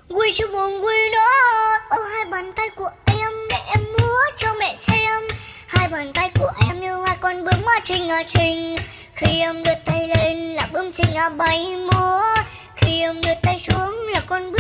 Quỳ cho buồn quỳ đó, ôm hai bàn tay của em để em múa cho mẹ xem. Hai bàn tay của em như hai con bướm trình. Khi em đưa tay lên là bướm trình bay múa. Khi em đưa tay xuống là con bướm